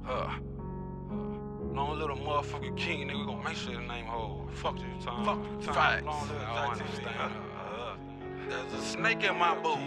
Long little motherfucking king, nigga, we gon' make sure the name hold. Fuck you, Tom. Fuck you, Tom. Facts. There's a snake in my boot.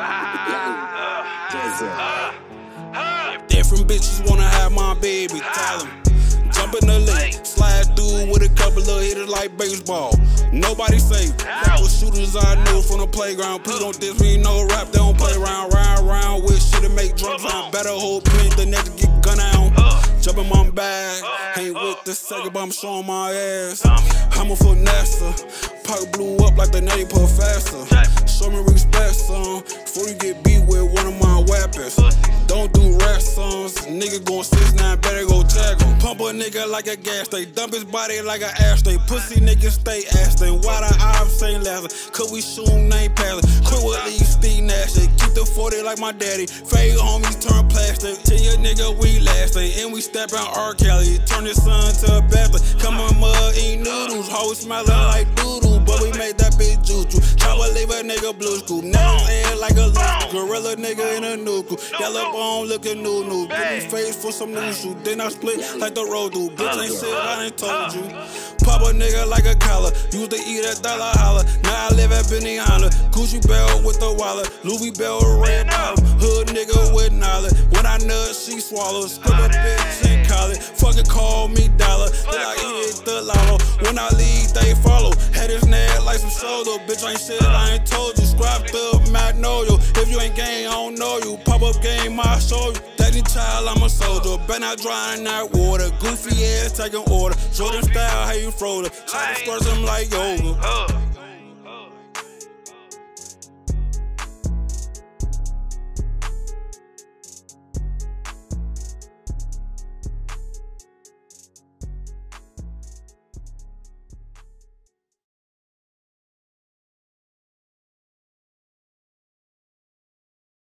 Different bitches wanna have my baby, tell them. Jump in the lake, slide through with a couple of hitters like baseball. Nobody safe. Couple shooters I knew from the playground. Please don't diss me, no rap, they don't play around. Round with shit to make drugs on. Better hold print the next get gun out. Jump in my bag, ain't with the second, but I'm showing my ass. I'm a finesse, pocket blew up like the nutty professor. Show me respect, son, before you get beat with one of my weapons. Don't do rap songs, nigga gon' 6'9", better go tag him. Pump a nigga like a gas tank, dump his body like an ashtray. Pussy niggas stay ashtray, why the eyes say last? Cause we shoot ain't passing. Quit with these Steve Nash, keep the 40 like my daddy. Fake homies turn plastic, tell your nigga we lasting. And we step out R. Kelly, turn his son to a bastard. Come on mud, eat noodles, always smelling like doodle. But we made that bitch juju. Try to leave a nigga blue school. Now head like a gorilla nigga in a nuku. Yellow bone looking new. Give me face for some new shoe. Then I split like the road dude. Bitch ain't shit, I ain't told you. Pop a nigga like a collar. Used to eat at Dollar Holla. Now I live at Benihana. Gucci belt with the wallet. Louis belt red bottom. Hood nigga with knowledge. When I nut, she swallows. Script a bitch in college. Fucking call me dollar. Then I hit the lotto. When I leave, they follow. Had his neck like some shoulder. Bitch ain't shit, I ain't told you. Scrapped up Magnolia. If you ain't gang, I don't know you. Pop up game, I show you. Daddy child, I'm a soldier. Better not dry in that water. Goofy ass taking order. Jordan style, how you froze her. Try to squirt him like yoga.